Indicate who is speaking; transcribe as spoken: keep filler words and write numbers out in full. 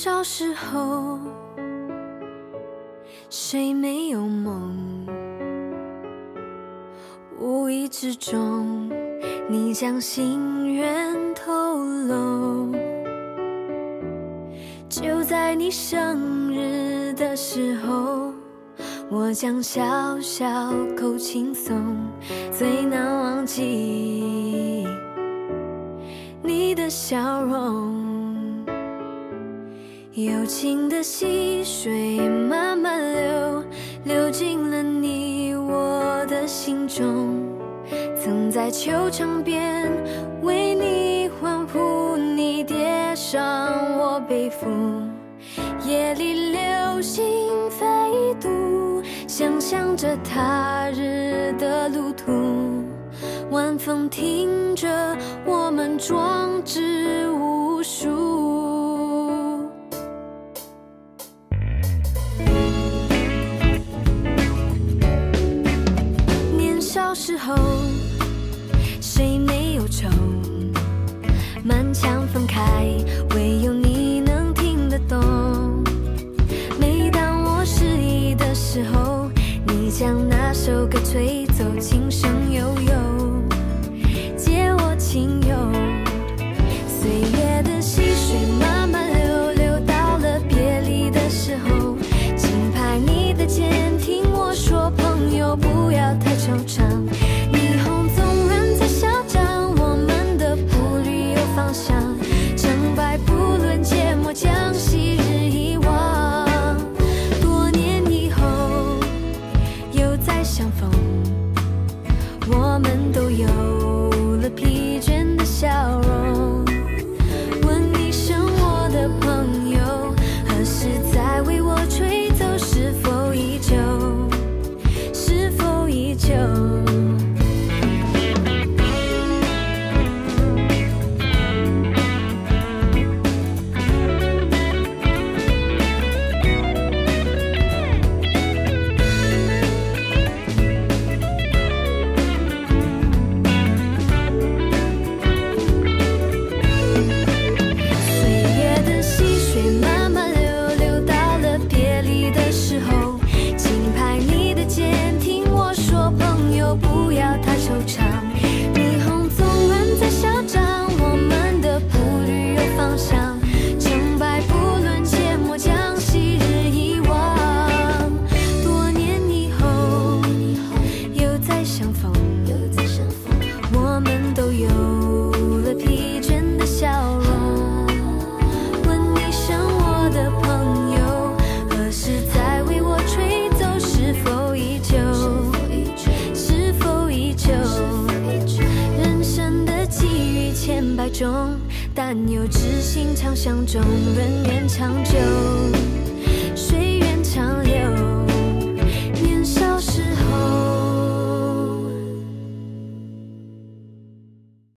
Speaker 1: 少时候，谁没有梦？无意之中，你将心愿透露。就在你生日的时候，我将小小口轻松，最难忘记你的笑容。友情的溪水慢慢流，流进了你我的心中。曾在球场边为你欢呼，你跌伤我背负。夜里流星飞渡，想象着他日的路途。晚风听着我们壮志无数。年少时候，谁没有愁？满墙分开，唯有你能听得懂。每当我失意的时候，你将那首歌吹奏，轻声悠悠，借我情友。岁月的溪水慢慢流，流到了别离的时候，轻拍你的肩，听我说，朋友不要太惆怅。霓虹纵然再嚣张，我们的步履有方向。成败不论芥末将昔日遗忘。多年以后又再相逢，我们都有了疲倦的笑容。问一声我的朋友，何时再为我吹奏？是否依旧？是否依旧？中，但有知心常相中，人缘长久。